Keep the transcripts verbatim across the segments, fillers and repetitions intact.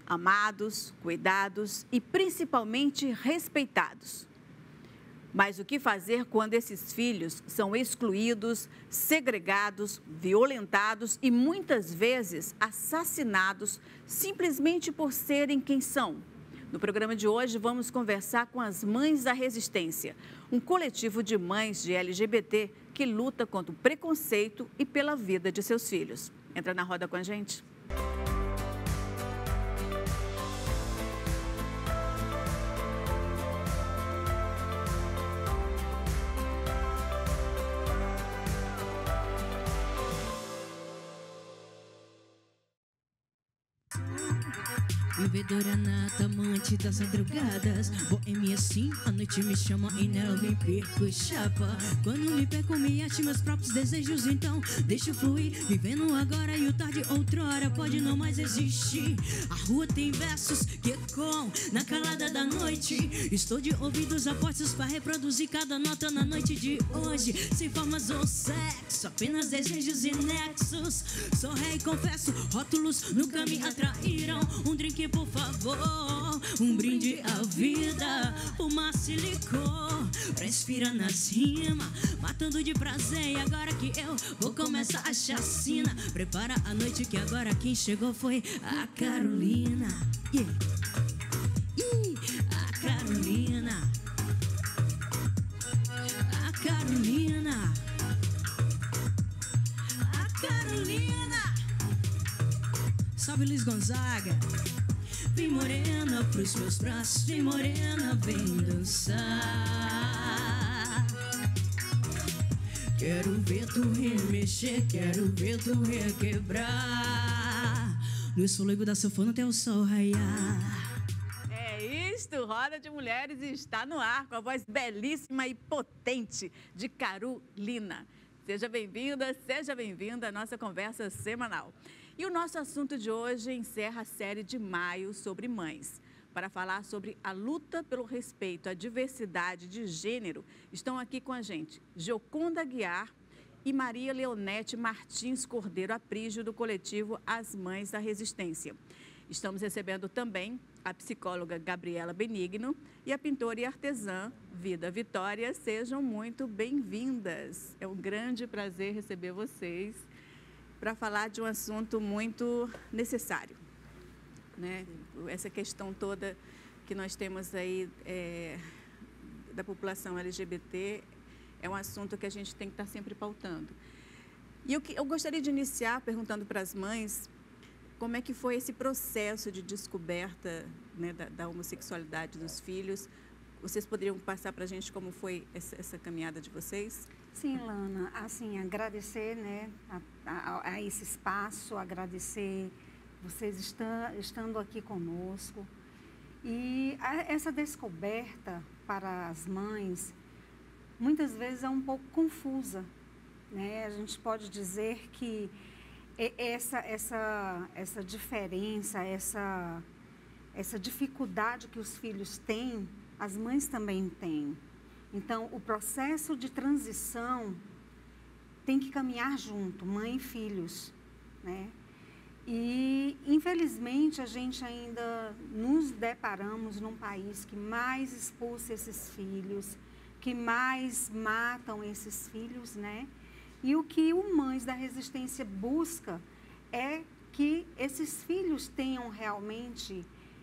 amados, cuidados e principalmente respeitados. Mas o que fazer quando esses filhos são excluídos, segregados, violentados e muitas vezes assassinados simplesmente por serem quem são? No programa de hoje vamos conversar com as Mães da Resistência, um coletivo de mães de L G B T que luta contra o preconceito e pela vida de seus filhos. Entra na roda com a gente. Bebedora nata, amante das madrugadas, boêmia sim, a noite me chama e nela me perco, chapa. Quando me perco, me acho meus próprios desejos, então deixa fluir. Vivendo agora e o tarde outrora pode não mais existir. A rua tem versos que ecoam na calada da noite. Estou de ouvidos apostos para reproduzir cada nota na noite de hoje. Sem formas ou sexo, apenas desejos e nexos. Sou rei, confesso, rótulos nunca me atraíram. Um drink, por favor, um brinde à vida. Fumaça e licor pra inspirar nas rimas, matando de prazer. E agora que eu vou começar a chacina, prepara a noite que agora quem chegou foi a Carolina. Yeah. Ih, a Carolina. A Carolina. A Carolina. Salve Luiz Gonzaga. Vem morena pros meus braços, vem morena, vem dançar. Quero ver tu remexer, quero ver tu requebrar. No soleigo da sanfona até o sol raiar. É isto, Roda de Mulheres está no ar com a voz belíssima e potente de Carolina. Seja bem-vinda, seja bem-vinda à nossa conversa semanal. E o nosso assunto de hoje encerra a série de maio sobre mães. Para falar sobre a luta pelo respeito à diversidade de gênero, estão aqui com a gente Gioconda Aguiar e Maria Leonete Martins Cordeiro Aprígio, do coletivo As Mães da Resistência. Estamos recebendo também a psicóloga Gabriela Benigno e a pintora e artesã Vida Vitória. Sejam muito bem-vindas. É um grande prazer receber vocês para falar de um assunto muito necessário, né? Essa questão toda que nós temos aí é, da população L G B T é um assunto que a gente tem que estar sempre pautando. E eu, eu gostaria de iniciar perguntando para as mães como é que foi esse processo de descoberta, né, da, da homossexualidade dos filhos. Vocês poderiam passar para a gente como foi essa, essa caminhada de vocês? Sim, Lana, assim, agradecer, né, a, a, a esse espaço, agradecer vocês estão, estando aqui conosco. E a, essa descoberta para as mães, muitas vezes é um pouco confusa, né? A gente pode dizer que essa, essa, essa diferença, essa, essa dificuldade que os filhos têm, as mães também têm. Então, o processo de transição tem que caminhar junto, mãe e filhos, né? E, infelizmente, a gente ainda nos deparamos num país que mais expulsa esses filhos, que mais matam esses filhos, né? E o que o Mães da Resistência busca é que esses filhos tenham realmente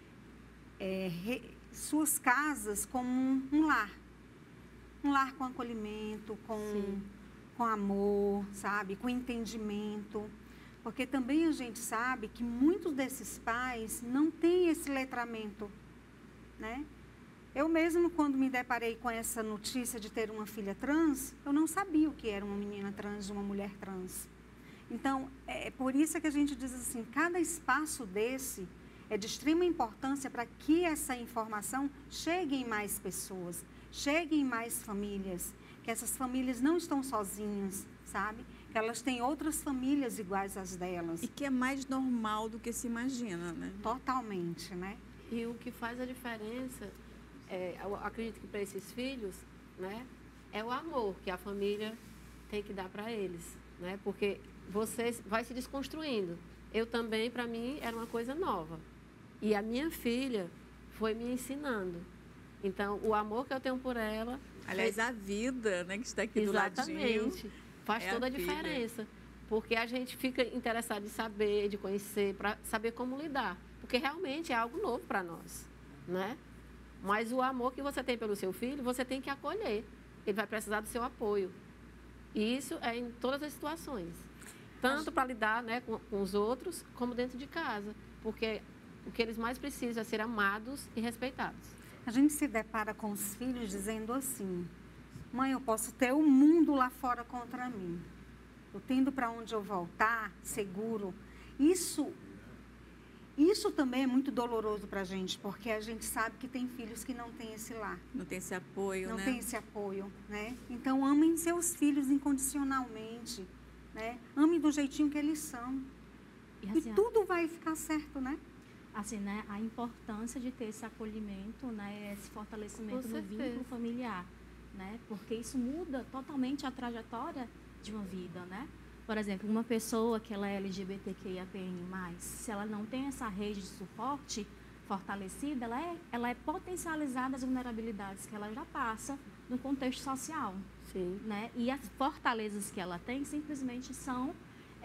é, re, suas casas como um, um lar. Um lar com acolhimento, com, com amor, sabe? Com entendimento. Porque também a gente sabe que muitos desses pais não têm esse letramento, né? Eu mesmo, quando me deparei com essa notícia de ter uma filha trans, eu não sabia o que era uma menina trans, uma mulher trans. Então, é por isso que a gente diz assim, cada espaço desse é de extrema importância para que essa informação chegue em mais pessoas, chegue em mais famílias, que essas famílias não estão sozinhas, sabe? Que elas têm outras famílias iguais às delas. E que é mais normal do que se imagina, né? Totalmente, né? E o que faz a diferença, é, eu acredito que para esses filhos, né, é o amor que a família tem que dar para eles, né? Porque você vai se desconstruindo. Eu também, para mim, era uma coisa nova. E a minha filha foi me ensinando. Então, o amor que eu tenho por ela... Aliás, a vida, né, que está aqui do ladinho. Exatamente. Faz é toda a, a diferença. Porque a gente fica interessado em saber, de conhecer, para saber como lidar. Porque realmente é algo novo para nós, né? Mas o amor que você tem pelo seu filho, você tem que acolher. Ele vai precisar do seu apoio. E isso é em todas as situações. Tanto para lidar, né, com, com os outros, como dentro de casa. Porque o que eles mais precisam é ser amados e respeitados. A gente se depara com os filhos dizendo assim: mãe, eu posso ter o mundo lá fora contra mim. Eu tendo para onde eu voltar, seguro. Isso, isso também é muito doloroso para a gente, porque a gente sabe que tem filhos que não têm esse lar. Não tem esse apoio, não né? Não tem esse apoio, né? Então, amem seus filhos incondicionalmente, né? Amem do jeitinho que eles são. E, e assim, tudo vai ficar certo, né? Assim, né, a importância de ter esse acolhimento, né, esse fortalecimento do vínculo familiar, né, porque isso muda totalmente a trajetória de uma vida, né? Por exemplo, uma pessoa que ela é L G B T Q I A P N mais, se ela não tem essa rede de suporte fortalecida, ela é, ela é potencializada as vulnerabilidades que ela já passa no contexto social. Sim. Né? E as fortalezas que ela tem simplesmente são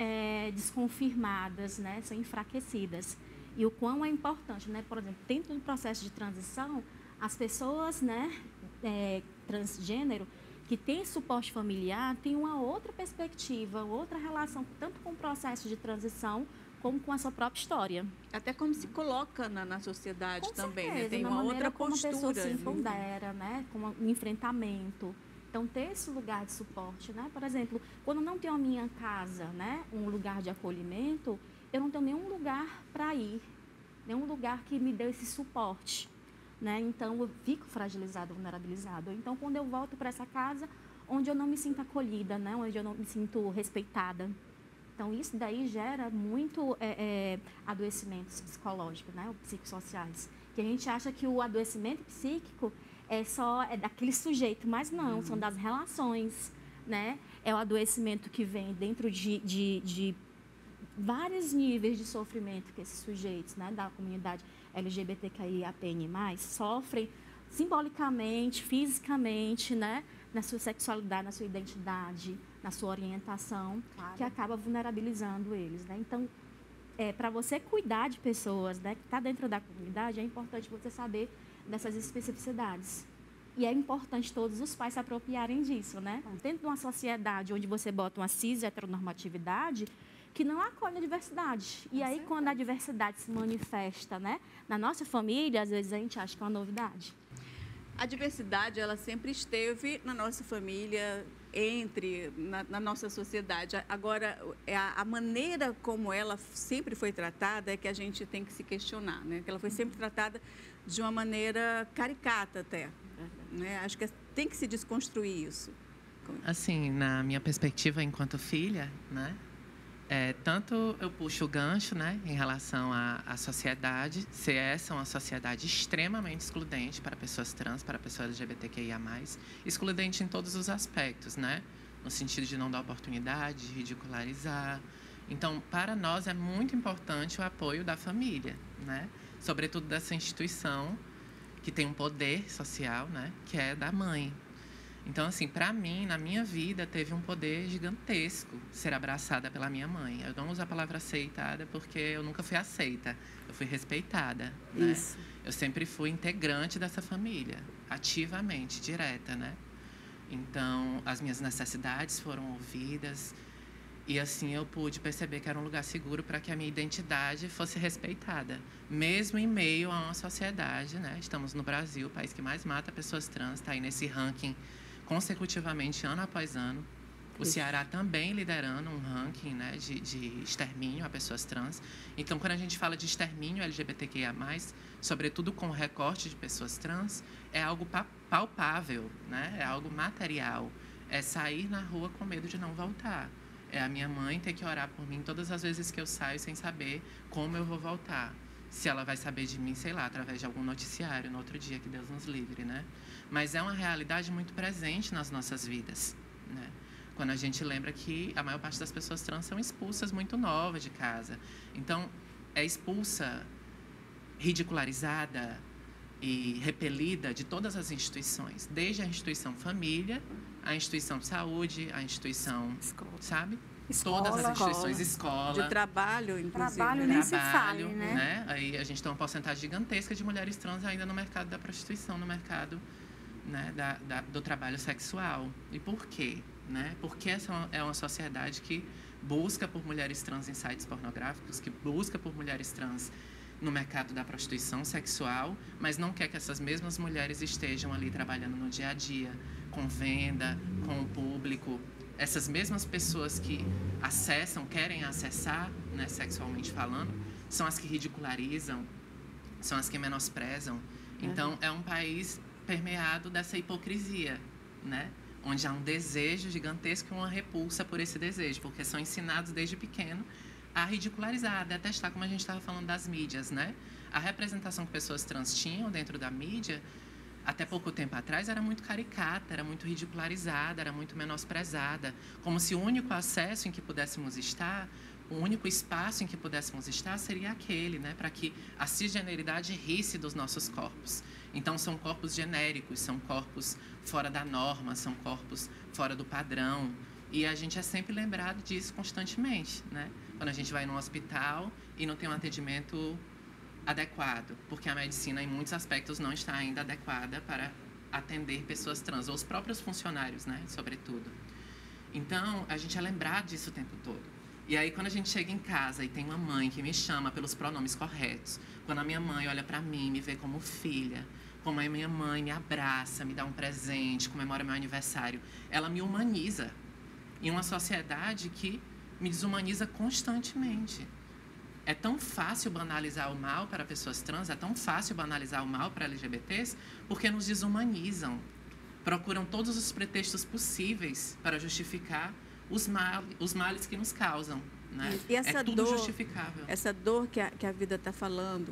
é, desconfirmadas, né? São enfraquecidas. E o quão é importante, né? Por exemplo, dentro do processo de transição, as pessoas, né, é, transgênero, que têm suporte familiar, têm uma outra perspectiva, outra relação, tanto com o processo de transição, como com a sua própria história. Até como se coloca na, na sociedade com também, certeza, né? Tem na uma maneira outra como postura. A pessoa se empodera, né? Com um enfrentamento. Então, ter esse lugar de suporte, né? Por exemplo, quando eu não tenho a minha casa, né, um lugar de acolhimento, eu não tenho nenhum lugar para ir, nenhum lugar que me dê esse suporte, né? Então, eu fico fragilizada, vulnerabilizada. Então, quando eu volto para essa casa, onde eu não me sinto acolhida, né? Onde eu não me sinto respeitada. Então, isso daí gera muito é, é, adoecimentos psicológicos, né? Ou psicossociais. Que a gente acha que o adoecimento psíquico é só é daquele sujeito, mas não, uhum. São das relações, né? É o adoecimento que vem dentro de, de, de vários níveis de sofrimento que esses sujeitos, né, da comunidade L G B T Q I A P N mais, sofrem simbolicamente, fisicamente, né, na sua sexualidade, na sua identidade, na sua orientação, claro. Que acaba vulnerabilizando eles, né? Então, é, para você cuidar de pessoas, né, que está dentro da comunidade, é importante você saber dessas especificidades. E é importante todos os pais se apropriarem disso, né? Dentro de uma sociedade onde você bota uma cis heteronormatividade, que não acolhe a diversidade. E aí, quando a diversidade se manifesta, né, na nossa família, às vezes a gente acha que é uma novidade. A diversidade, ela sempre esteve na nossa família, entre, na, na nossa sociedade. Agora, a, a maneira como ela sempre foi tratada é que a gente tem que se questionar, né? Que ela foi sempre tratada de uma maneira caricata até, né? Acho que tem que se desconstruir isso. Assim, na minha perspectiva enquanto filha, né? É, tanto eu puxo o gancho, né, em relação à, à sociedade, se essa é uma sociedade extremamente excludente para pessoas trans, para pessoas L G B T Q I A mais, excludente em todos os aspectos, né, no sentido de não dar oportunidade, de ridicularizar. Então, para nós é muito importante o apoio da família, né, sobretudo dessa instituição que tem um poder social, né, que é da mãe. Então, assim, para mim, na minha vida, teve um poder gigantesco ser abraçada pela minha mãe. Eu não uso a palavra aceitada porque eu nunca fui aceita, eu fui respeitada, né? Isso. Eu sempre fui integrante dessa família, ativamente, direta, né? Então, as minhas necessidades foram ouvidas e, assim, eu pude perceber que era um lugar seguro para que a minha identidade fosse respeitada, mesmo em meio a uma sociedade, né? Estamos no Brasil, o país que mais mata pessoas trans, está aí nesse ranking consecutivamente, ano após ano. O Ceará também liderando um ranking, né, de, de extermínio a pessoas trans. Então, quando a gente fala de extermínio L G B T Q I A mais, sobretudo com o recorte de pessoas trans, é algo palpável, né? É algo material. É sair na rua com medo de não voltar. É a minha mãe ter que orar por mim todas as vezes que eu saio sem saber como eu vou voltar. Se ela vai saber de mim, sei lá, através de algum noticiário no outro dia, que Deus nos livre, né? Mas é uma realidade muito presente nas nossas vidas, né? Quando a gente lembra que a maior parte das pessoas trans são expulsas muito novas de casa. Então, é expulsa ridicularizada e repelida de todas as instituições, desde a instituição família, a instituição de saúde, a instituição, Escola. sabe? Escola, Todas as instituições, escola, De trabalho, inclusive. Trabalho né? nem se fale, trabalho, né? Aí a gente tem uma porcentagem gigantesca de mulheres trans ainda no mercado da prostituição, no mercado, né, da, da, do trabalho sexual. E por quê? Né? Porque essa é uma sociedade que busca por mulheres trans em sites pornográficos, que busca por mulheres trans no mercado da prostituição sexual, mas não quer que essas mesmas mulheres estejam ali trabalhando no dia a dia, com venda, com o público. Essas mesmas pessoas que acessam, querem acessar, né, sexualmente falando, são as que ridicularizam, são as que menosprezam. Então, é um país permeado dessa hipocrisia, né? Onde há um desejo gigantesco e uma repulsa por esse desejo, porque são ensinados desde pequeno a ridicularizar, a detestar, como a gente estava falando das mídias, né? A representação que pessoas trans tinham dentro da mídia, até pouco tempo atrás, era muito caricata, era muito ridicularizada, era muito menosprezada, como se o único acesso em que pudéssemos estar, o único espaço em que pudéssemos estar seria aquele, né? Para que a cisgeneridade risse dos nossos corpos. Então, são corpos genéricos, são corpos fora da norma, são corpos fora do padrão. E a gente é sempre lembrado disso constantemente, né? Quando a gente vai num hospital e não tem um atendimento adequado, porque a medicina, em muitos aspectos, não está ainda adequada para atender pessoas trans, ou os próprios funcionários, né? Sobretudo. Então, a gente é lembrado disso o tempo todo. E aí, quando a gente chega em casa e tem uma mãe que me chama pelos pronomes corretos, quando a minha mãe olha para mim, me vê como filha, como a minha mãe me abraça, me dá um presente, comemora meu aniversário, ela me humaniza em uma sociedade que me desumaniza constantemente. É tão fácil banalizar o mal para pessoas trans, é tão fácil banalizar o mal para L G B Ts, porque nos desumanizam. Procuram todos os pretextos possíveis para justificar os, mal, os males que nos causam. Né? E essa é tudo dor, justificável. Essa dor que a, que a vida está falando,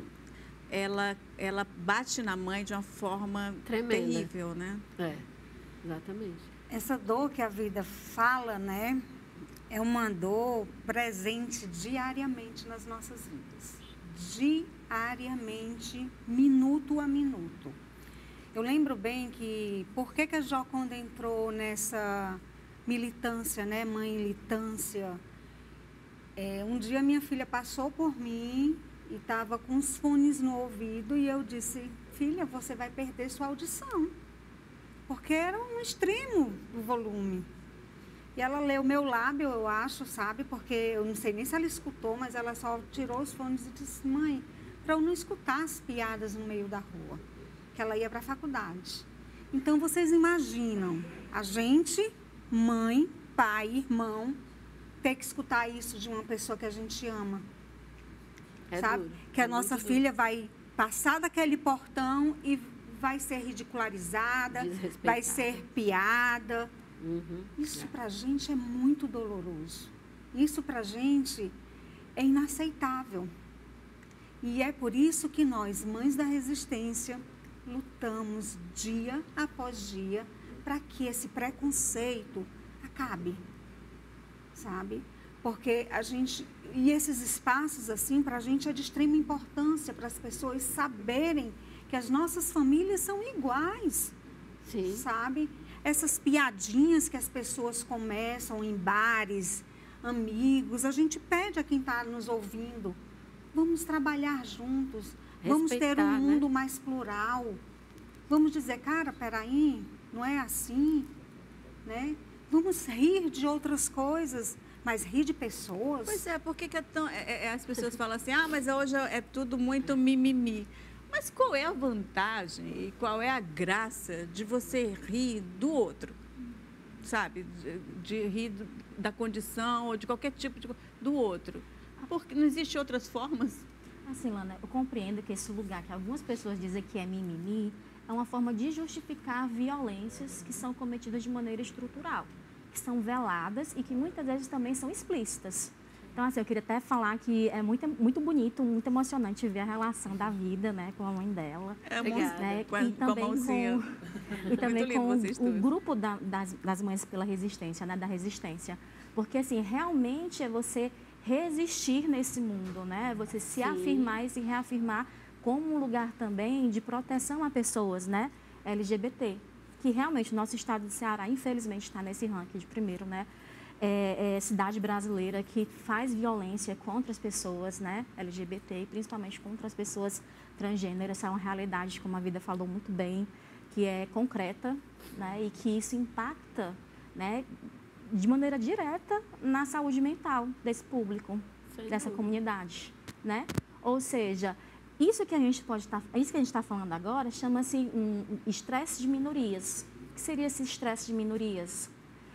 ela, ela bate na mãe de uma forma Tremenda. terrível, né? É, exatamente. Essa dor que a vida fala, né? É uma dor presente diariamente nas nossas vidas. Diariamente, minuto a minuto. Eu lembro bem que, por que, que a Joconda entrou nessa militância, né? Mãe militância? É, um dia minha filha passou por mim e estava com os fones no ouvido e eu disse, filha, você vai perder sua audição. Porque era um extremo o volume. E ela leu meu lábio, eu acho, sabe? Porque eu não sei nem se ela escutou, mas ela só tirou os fones e disse, mãe, para eu não escutar as piadas no meio da rua, que ela ia para a faculdade. Então, vocês imaginam, a gente, mãe, pai, irmão, ter que escutar isso de uma pessoa que a gente ama. É sabe? duro, Que a é nossa muito filha vai passar daquele portão e vai ser ridicularizada, vai ser piada. Uhum. Isso É. para a gente é muito doloroso. Isso para a gente é inaceitável. E é por isso que nós, mães da resistência, lutamos dia após dia para que esse preconceito acabe, sabe? Porque a gente... E esses espaços, assim, para a gente é de extrema importância, para as pessoas saberem que as nossas famílias são iguais, Sim. sabe? Essas piadinhas que as pessoas começam em bares, amigos, a gente pede a quem está nos ouvindo, vamos trabalhar juntos, vamos ter Respeitar, um mundo né? mais plural. Vamos dizer, cara, peraí, não é assim, né? Vamos rir de outras coisas, mas rir de pessoas. Pois é, por que, que é tão... é- é- as pessoas falam assim, ah, mas hoje é tudo muito mimimi. Mas qual é a vantagem e qual é a graça de você rir do outro? Sabe? De, de rir do- da condição ou de qualquer tipo de... co- do outro. Porque não existe outras formas. Assim, Lana, eu compreendo que esse lugar que algumas pessoas dizem que é mimimi é uma forma de justificar violências que são cometidas de maneira estrutural, que são veladas e que muitas vezes também são explícitas. Então, assim, eu queria até falar que é muito, muito bonito, muito emocionante ver a relação da vida, né, com a mãe dela. É Obrigada. Né, com a, e com a também mãozinha. com, e também Muito lindo com vocês o, duas. o grupo da- das, das mães pela resistência, né, da resistência. Porque, assim, realmente é você resistir nesse mundo, né? Você se Sim. afirmar e se reafirmar como um lugar também de proteção a pessoas, né, L G B T, que realmente o nosso estado do Ceará, infelizmente, está nesse ranking de primeiro, né, é, é cidade brasileira que faz violência contra as pessoas, né, L G B T, e principalmente contra as pessoas transgênero. Essa é uma realidade, como a Vida falou muito bem, que é concreta, né, e que isso impacta, né, de maneira direta na saúde mental desse público, Sem dessa dúvida. comunidade, né? Ou seja, isso que a gente pode estar, isso que a gente está falando agora chama-se um estresse de minorias. O que seria esse estresse de minorias?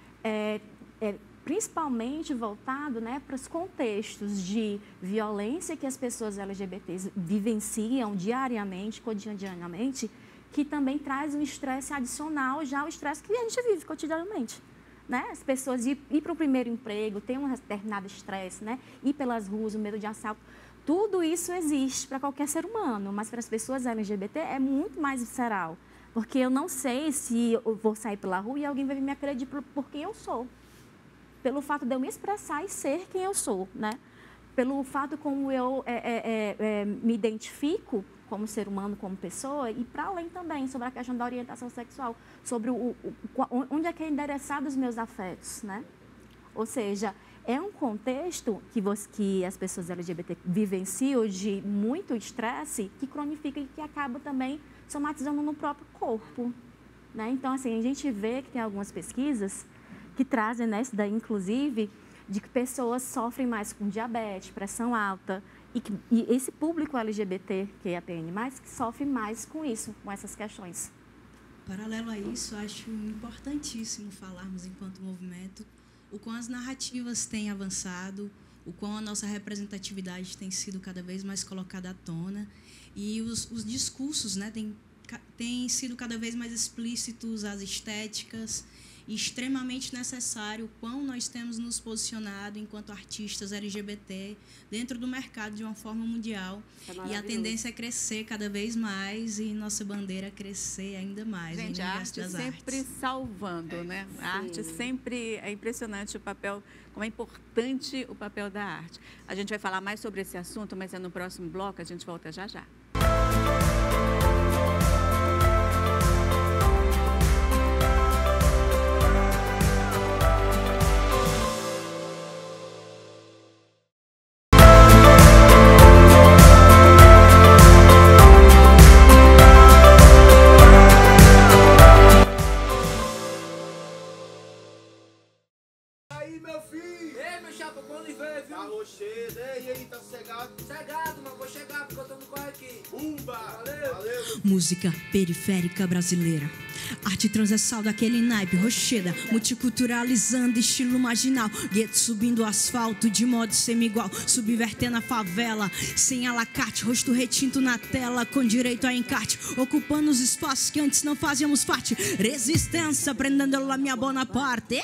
É, é principalmente voltado, né, para os contextos de violência que as pessoas L G B Ts vivenciam diariamente, cotidianamente, que também traz um estresse adicional já ao estresse que a gente vive cotidianamente. Né? As pessoas ir, ir para o primeiro emprego, ter um determinado estresse, né? Ir pelas ruas, o medo de assalto, tudo isso existe para qualquer ser humano, mas para as pessoas L G B T é muito mais visceral, porque eu não sei se eu vou sair pela rua e alguém vai me acreditar por, por quem eu sou, pelo fato de eu me expressar e ser quem eu sou, né? Pelo fato como eu é, é, é, é, me identifico como ser humano, como pessoa, e para além também sobre a questão da orientação sexual, sobre o, o, onde é que é endereçado os meus afetos, né? Ou seja, é um contexto que, você, que as pessoas L G B T vivenciam de muito estresse, que cronifica e que acaba também somatizando no próprio corpo, né? Então, assim, a gente vê que tem algumas pesquisas que trazem, né, isso daí, inclusive, de que pessoas sofrem mais com diabetes, pressão alta, E, que, e esse público L G B T, que é a P N mais, que sofre mais com isso, com essas questões. Paralelo a isso, acho importantíssimo falarmos, enquanto movimento, o quão as narrativas têm avançado, o quão a nossa representatividade tem sido cada vez mais colocada à tona, e os, os discursos, né, têm, têm sido cada vez mais explícitos, as estéticas, e extremamente necessário o quão nós temos nos posicionado enquanto artistas L G B T dentro do mercado de uma forma mundial. É e a tendência é crescer cada vez mais e nossa bandeira crescer ainda mais. Gente, a arte sempre artes. salvando, é, né? A arte sempre é impressionante o papel, como é importante o papel da arte. A gente vai falar mais sobre esse assunto, mas é no próximo bloco, a gente volta já já. Música periférica brasileira, arte transversal daquele naipe, rocheda, multiculturalizando estilo marginal, gueto subindo o asfalto de modo semi-igual, subvertendo a favela, sem alacate, rosto retinto na tela, com direito a encarte, ocupando os espaços que antes não fazíamos parte, resistência, prendendo a minha Bonaparte.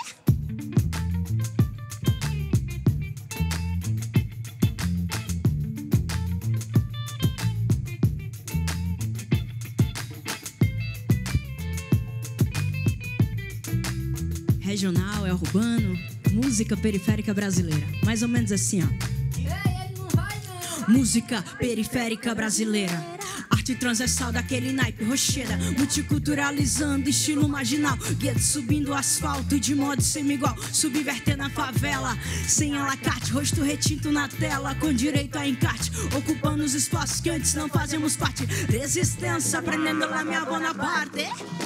Regional, é urbano, música periférica brasileira. Mais ou menos assim, ó. Música periférica brasileira, arte transversal daquele naipe, rocheda, multiculturalizando estilo marginal, gueto subindo o asfalto de modo semi-igual, subvertendo a favela, sem alacate, rosto retinto na tela, com direito a encarte, ocupando os espaços que antes não fazíamos parte, resistência, aprendendo lá minha Bonaparte.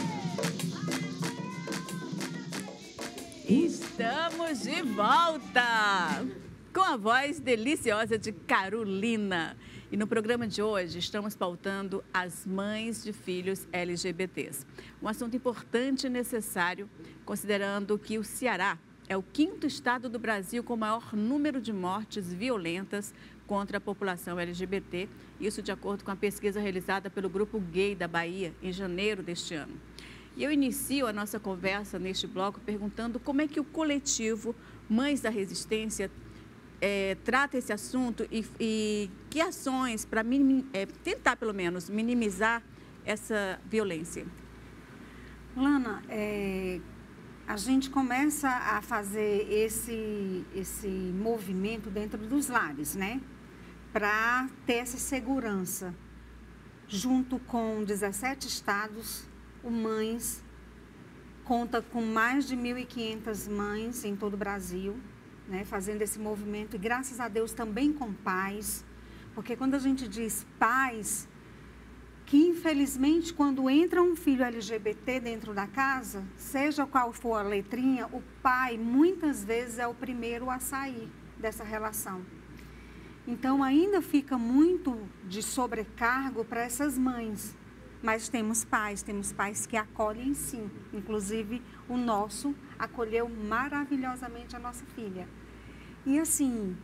Estamos de volta com a voz deliciosa de Carolina. E no programa de hoje estamos pautando as mães de filhos L G B Ts. Um assunto importante e necessário, considerando que o Ceará é o quinto estado do Brasil com maior número de mortes violentas contra a população L G B T. Isso de acordo com a pesquisa realizada pelo Grupo Gay da Bahia em janeiro deste ano. E eu inicio a nossa conversa neste bloco perguntando como é que o coletivo Mães da Resistência é, trata esse assunto e, e que ações para é, tentar, pelo menos, minimizar essa violência. Lana, é, a gente começa a fazer esse, esse movimento dentro dos lares, né? Para ter essa segurança. junto com dezessete estados, o Mães conta com mais de mil e quinhentas mães em todo o Brasil, né, fazendo esse movimento, e graças a Deus também com pais, porque quando a gente diz pais, que infelizmente quando entra um filho L G B T dentro da casa, seja qual for a letrinha, o pai muitas vezes é o primeiro a sair dessa relação. Então ainda fica muito de sobrecargo para essas mães, mas temos pais, temos pais que acolhem sim, inclusive o nosso acolheu maravilhosamente a nossa filha. E assim,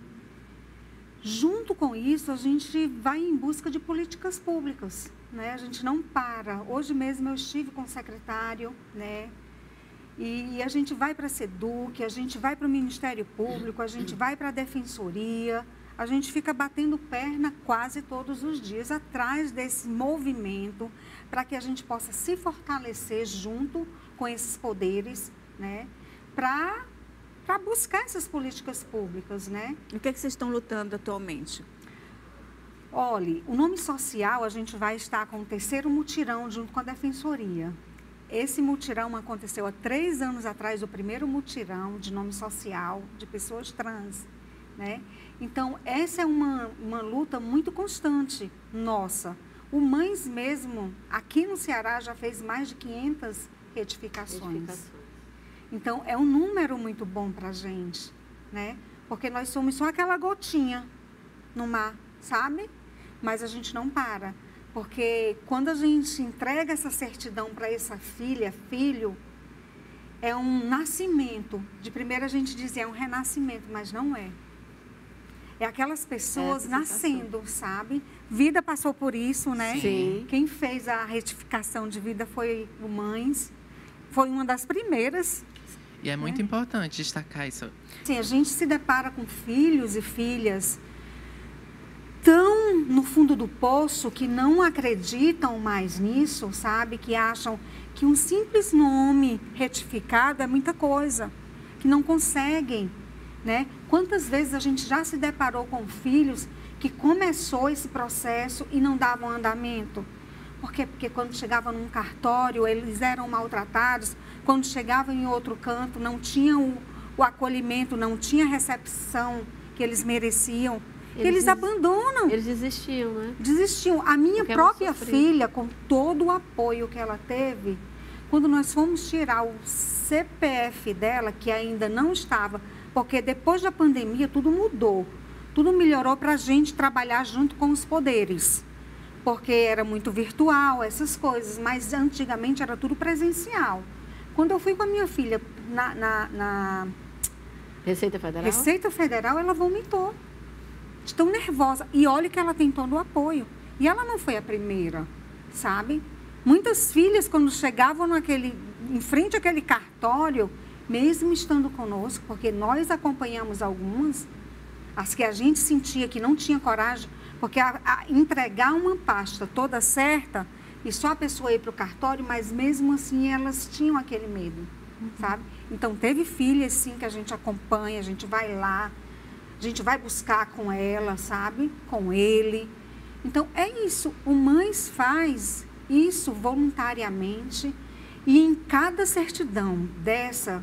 junto com isso, a gente vai em busca de políticas públicas, né? A gente não para. Hoje mesmo eu estive com o secretário, né? E a gente vai para a SEDUC, a gente vai para o Ministério Público, a gente vai para a Defensoria, a gente fica batendo perna quase todos os dias atrás desse movimento para que a gente possa se fortalecer junto com esses poderes, né? Para para buscar essas políticas públicas, né? O que é que vocês estão lutando atualmente? Olha, o nome social, a gente vai estar com o terceiro mutirão junto com a Defensoria. Esse mutirão aconteceu há três anos atrás, o primeiro mutirão de nome social de pessoas trans, né? Então, essa é uma, uma luta muito constante nossa. O Mães mesmo, aqui no Ceará, já fez mais de quinhentas retificações. retificações. Então, é um número muito bom para a gente, né? Porque nós somos só aquela gotinha no mar, sabe? Mas a gente não para. Porque quando a gente entrega essa certidão para essa filha, filho, é um nascimento. De primeira a gente dizia, é um renascimento, mas não é. É aquelas pessoas é, nascendo, sabe? Vida passou por isso, né? Sim. Quem fez a retificação de vida foi o Mães. Foi uma das primeiras. E é muito né? importante destacar isso. Sim, a gente se depara com filhos e filhas tão no fundo do poço que não acreditam mais nisso, sabe? Que acham que um simples nome retificado é muita coisa, que não conseguem, né? Quantas vezes a gente já se deparou com filhos que começou esse processo e não davam andamento? Por quê? Porque quando chegavam num cartório, eles eram maltratados, quando chegavam em outro canto, não tinham o, o acolhimento, não tinha a recepção que eles mereciam. Eles, eles des... abandonam. Eles desistiam, né? Desistiam. A minha Porque própria filha, com todo o apoio que ela teve, quando nós fomos tirar o C P F dela, que ainda não estava, porque depois da pandemia tudo mudou, tudo melhorou para a gente trabalhar junto com os poderes, porque era muito virtual, essas coisas, mas antigamente era tudo presencial. Quando eu fui com a minha filha na, na, na Receita Federal, Receita Federal, ela vomitou, de tão nervosa. E olha que ela tem todo o apoio. E ela não foi a primeira, sabe? Muitas filhas, quando chegavam naquele, em frente àquele cartório, mesmo estando conosco, porque nós acompanhamos algumas, as que a gente sentia que não tinha coragem, porque a, a entregar uma pasta toda certa e só a pessoa ir para o cartório, mas mesmo assim elas tinham aquele medo, uhum. sabe? Então, teve filhas, sim, que a gente acompanha, a gente vai lá, a gente vai buscar com ela, sabe? Com ele. Então, é isso. O Mães faz isso voluntariamente e em cada certidão dessa,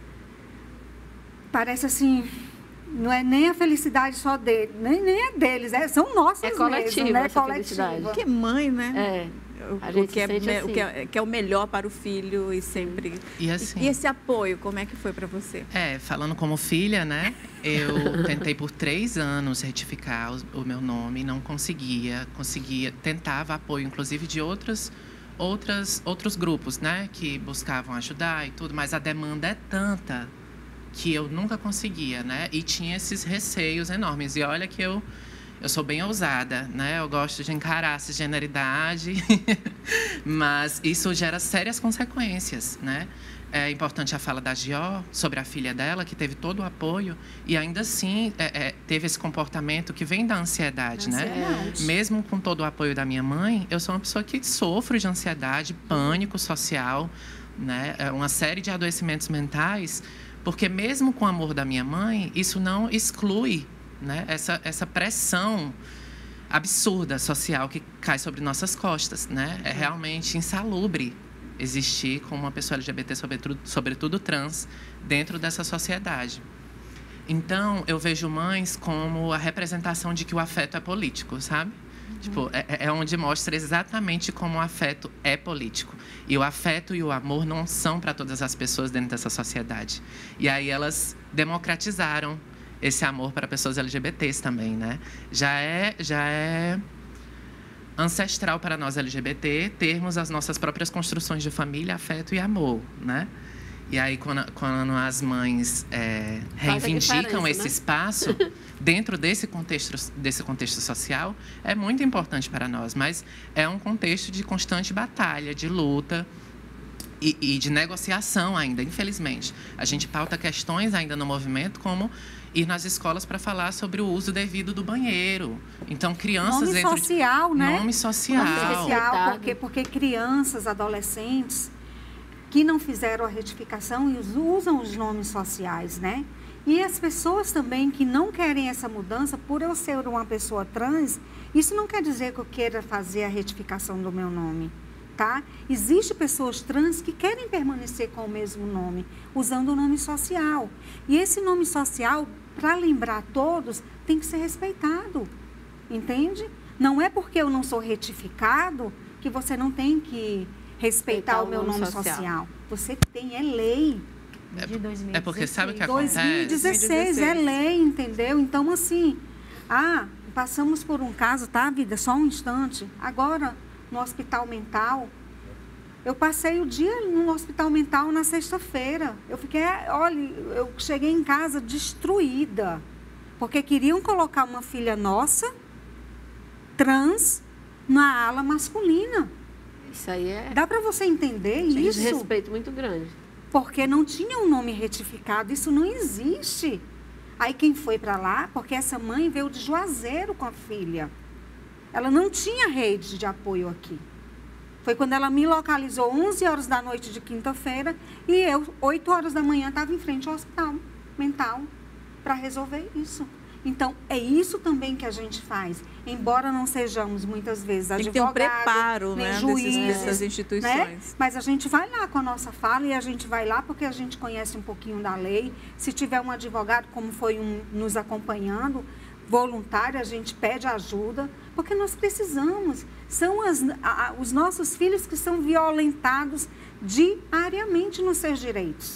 parece assim, não é nem a felicidade só dele, nem, nem é deles, é, são nossas é coletiva, mesmo, né? essa Coletiva. felicidade. Que mãe, né? É. O, A o, gente que é, sente me- assim. o que é, que é o melhor para o filho e sempre... E assim... E esse apoio, como é que foi para você? É, falando como filha, né? Eu tentei por três anos retificar o, o meu nome, não conseguia, conseguia, tentava apoio, inclusive de outras, outras, outros grupos, né? Que buscavam ajudar e tudo, mas a demanda é tanta que eu nunca conseguia, né? E tinha esses receios enormes. E olha que eu, eu sou bem ousada, né? Eu gosto de encarar a cisgeneridade, mas isso gera sérias consequências, né? É importante a fala da Gió sobre a filha dela, que teve todo o apoio e ainda assim é, é, teve esse comportamento que vem da ansiedade, né? Ansiedade. Mesmo com todo o apoio da minha mãe, eu sou uma pessoa que sofro de ansiedade, pânico social, né? É uma série de adoecimentos mentais, porque mesmo com o amor da minha mãe, isso não exclui, né? Essa, essa pressão. absurda social que cai sobre nossas costas, né? É realmente insalubre existir como uma pessoa L G B T, sobretudo, sobretudo trans, dentro dessa sociedade. Então, eu vejo mães como a representação de que o afeto é político, sabe? Uhum. Tipo, é, é onde mostra exatamente como o afeto é político. E o afeto e o amor não são para todas as pessoas dentro dessa sociedade. E aí elas democratizaram esse amor para pessoas L G B Ts também, né? Já é, já é ancestral para nós L G B T termos as nossas próprias construções de família, afeto e amor, né? E aí, quando, quando as mães é, reivindicam esse, né, espaço dentro desse contexto, desse contexto social, é muito importante para nós. Mas é um contexto de constante batalha, de luta e, e de negociação ainda, infelizmente. A gente pauta questões ainda no movimento, como ir nas escolas para falar sobre o uso devido do banheiro. Então, crianças... Nome dentro social, de... né? Nome social. Nome social, porque, porque crianças, adolescentes que não fizeram a retificação e usam os nomes sociais, né? E as pessoas também que não querem essa mudança, por eu ser uma pessoa trans, isso não quer dizer que eu queira fazer a retificação do meu nome, tá? Existem pessoas trans que querem permanecer com o mesmo nome, usando o nome social. E esse nome social, para lembrar a todos, tem que ser respeitado, entende? Não é porque eu não sou retificado que você não tem que respeitar o meu nome social. social. Você tem, é lei. De dois mil e dezesseis. É porque sabe o que acontece? dois mil e dezesseis, é lei, entendeu? Então, assim, ah, passamos por um caso, tá, vida? Só um instante. Agora, no hospital mental, eu passei o dia no hospital mental na sexta-feira. Eu fiquei, olha, eu cheguei em casa destruída, porque queriam colocar uma filha nossa, trans, na ala masculina. Isso aí é... Dá para você entender isso? Tem um desrespeito muito grande. Porque não tinha um nome retificado, isso não existe. Aí quem foi para lá, porque essa mãe veio de Juazeiro com a filha. Ela não tinha rede de apoio aqui. Foi quando ela me localizou onze horas da noite de quinta-feira e eu, oito horas da manhã, estava em frente ao hospital mental para resolver isso. Então, é isso também que a gente faz. Embora não sejamos, muitas vezes, advogados, tem que ter um preparo, nem né, juízes, desses, dessas instituições. Né? Mas a gente vai lá com a nossa fala e a gente vai lá porque a gente conhece um pouquinho da lei. Se tiver um advogado, como foi um nos acompanhando, voluntário, a gente pede ajuda, porque nós precisamos. São as, a, os nossos filhos que são violentados diariamente nos seus direitos.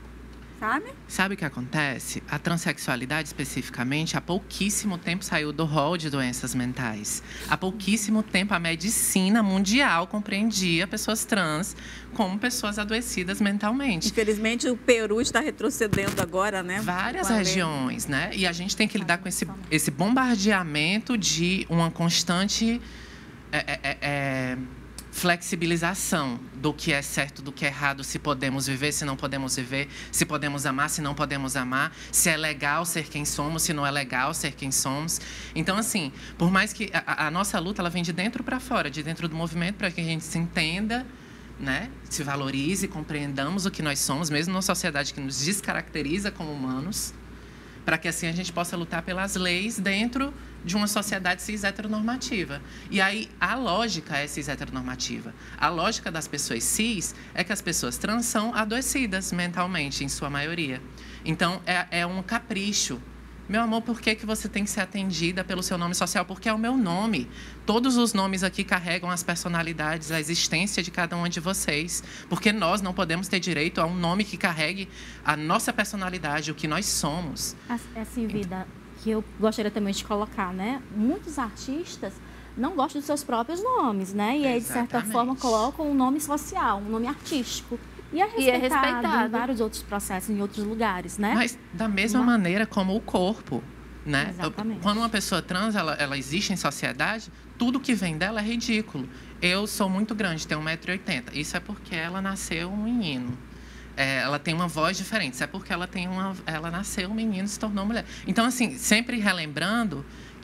Sabe? Sabe o que acontece? A transexualidade, especificamente, há pouquíssimo tempo saiu do rol de doenças mentais. Há pouquíssimo tempo a medicina mundial compreendia pessoas trans como pessoas adoecidas mentalmente. Infelizmente, o Peru está retrocedendo agora, né? Várias regiões, né? E a gente tem que lidar com esse, esse bombardeamento de uma constante... É, é, é, flexibilização do que é certo, do que é errado, se podemos viver, se não podemos viver, se podemos amar, se não podemos amar, se é legal ser quem somos, se não é legal ser quem somos. Então, assim, por mais que a, a nossa luta ela vem de dentro para fora, de dentro do movimento, para que a gente se entenda, né, se valorize, compreendamos o que nós somos, mesmo numa sociedade que nos descaracteriza como humanos, para que assim a gente possa lutar pelas leis dentro de uma sociedade cis heteronormativa. E aí, a lógica é cis heteronormativa. A lógica das pessoas cis é que as pessoas trans são adoecidas mentalmente, em sua maioria. Então, é, é um capricho. Meu amor, por que, que você tem que ser atendida pelo seu nome social? Porque é o meu nome. Todos os nomes aqui carregam as personalidades, a existência de cada uma de vocês. Porque nós não podemos ter direito a um nome que carregue a nossa personalidade, o que nós somos. Assim, vida... que eu gostaria também de colocar, né? Muitos artistas não gostam dos seus próprios nomes, né? E aí, de certa Exatamente. forma, colocam um nome social, um nome artístico. E é respeitado, e é respeitado em vários outros processos, em outros lugares, né? Mas da mesma Mas... maneira como o corpo, né? Exatamente. Quando uma pessoa trans, ela, ela existe em sociedade, tudo que vem dela é ridículo. Eu sou muito grande, tenho um metro e oitenta. Isso é porque ela nasceu um menino. É, ela tem uma voz diferente. Isso é porque ela tem uma, ela nasceu um menino e se tornou mulher. Então, assim, sempre relembrando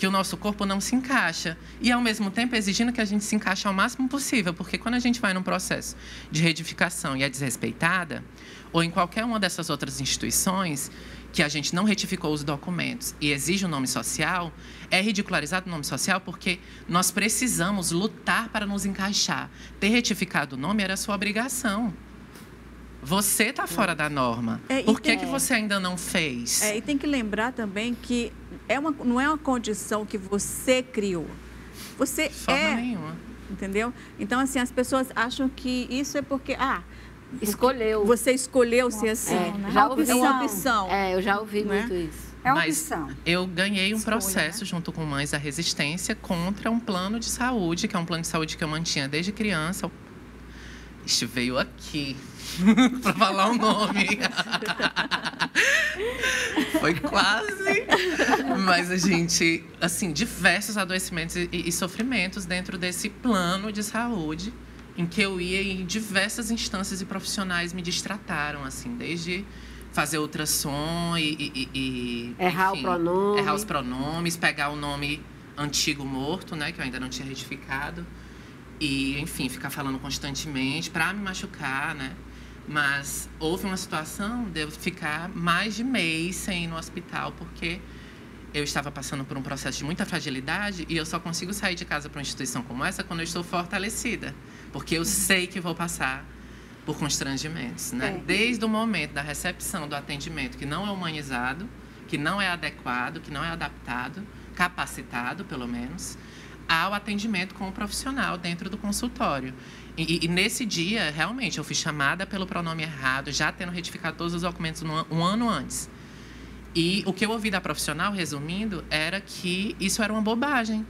que o nosso corpo não se encaixa. E, ao mesmo tempo, exigindo que a gente se encaixe ao máximo possível. Porque quando a gente vai num processo de reedificação e é desrespeitada, ou em qualquer uma dessas outras instituições, que a gente não retificou os documentos e exige o nome social, é ridicularizado o nome social porque nós precisamos lutar para nos encaixar. Ter retificado o nome era sua obrigação. Você está fora da norma. É, Por que, tem, que você ainda não fez? É, e tem que lembrar também que é uma, não é uma condição que você criou. Você De forma é, nenhuma. entendeu? Então, assim, as pessoas acham que isso é porque, ah, Escolheu. você escolheu ser assim. É, né? já É ouvi. uma opção. É, eu já ouvi Né? muito isso. É Mas opção. eu ganhei um Escolha, processo né? junto com Mães da Resistência contra um plano de saúde, que é um plano de saúde que eu mantinha desde criança. Este veio aqui para falar o nome. Foi quase. Mas a gente, assim, diversos adoecimentos e, e sofrimentos dentro desse plano de saúde, em que eu ia em diversas instâncias e profissionais me distrataram, assim, desde fazer ultrassom e... e, e Errar enfim, o pronome. Errar os pronomes, pegar o nome antigo morto, né, que eu ainda não tinha retificado. E, enfim, ficar falando constantemente para me machucar, né? Mas houve uma situação de eu ficar mais de mês sem ir no hospital, porque eu estava passando por um processo de muita fragilidade e eu só consigo sair de casa para uma instituição como essa quando eu estou fortalecida. Porque eu sei que vou passar por constrangimentos, né? É. Desde o momento da recepção do atendimento, que não é humanizado, que não é adequado, que não é adaptado, capacitado, pelo menos, ao atendimento com o profissional dentro do consultório. E, e nesse dia, realmente, eu fui chamada pelo pronome errado, já tendo retificado todos os documentos no, um ano antes. E o que eu ouvi da profissional, resumindo, era que isso era uma bobagem.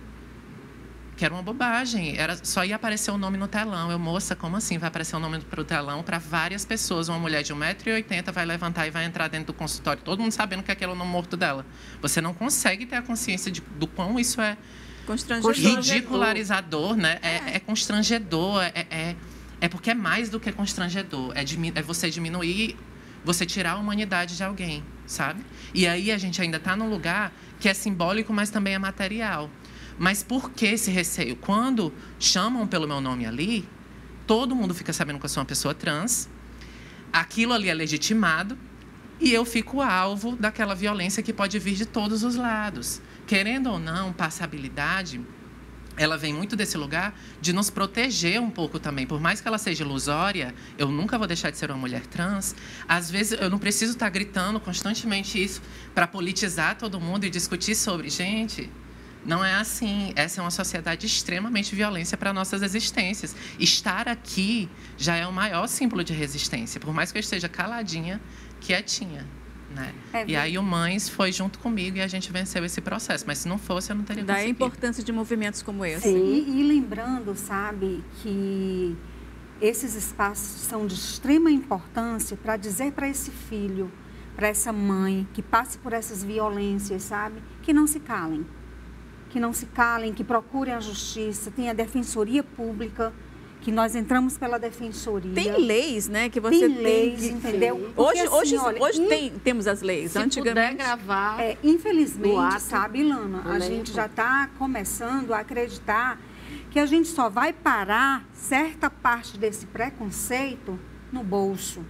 Que era uma bobagem. Era, só ia aparecer o nome no telão. Eu, moça, como assim vai aparecer o nome para o telão para várias pessoas? Uma mulher de um metro e oitenta vai levantar e vai entrar dentro do consultório, todo mundo sabendo que aquele é o nome morto dela. Você não consegue ter a consciência de, do quão isso é Constrangedor. ridicularizador, né? É, é constrangedor, é, é, é porque é mais do que constrangedor. É, dimi, é você diminuir, você tirar a humanidade de alguém, sabe? E aí a gente ainda está num lugar que é simbólico, mas também é material. Mas por que esse receio? Quando chamam pelo meu nome ali, todo mundo fica sabendo que eu sou uma pessoa trans, aquilo ali é legitimado e eu fico alvo daquela violência que pode vir de todos os lados. Querendo ou não, passabilidade, ela vem muito desse lugar de nos proteger um pouco também. Por mais que ela seja ilusória, eu nunca vou deixar de ser uma mulher trans. Às vezes, eu não preciso estar gritando constantemente isso para politizar todo mundo e discutir sobre. Gente, não é assim. Essa é uma sociedade extremamente violenta para nossas existências. Estar aqui já é o maior símbolo de resistência. Por mais que eu esteja caladinha, quietinha. Né? É, e aí o Mães foi junto comigo e a gente venceu esse processo. Mas se não fosse, eu não teria Daí conseguido. a importância de movimentos como esse. Sim, e, e lembrando, sabe, que esses espaços são de extrema importância para dizer para esse filho, para essa mãe que passe por essas violências, sabe, que não se calem. Que não se calem, que procurem a justiça, tem a defensoria pública, que nós entramos pela defensoria. Tem leis, né, que você tem leis, tem que... entendeu? Porque, hoje, assim, hoje, olha, hoje in... tem, temos as leis. Se Antigamente, puder gravar. É, infelizmente, ato, sabe, Ilana, a gente já está começando a acreditar que a gente só vai parar certa parte desse preconceito no bolso.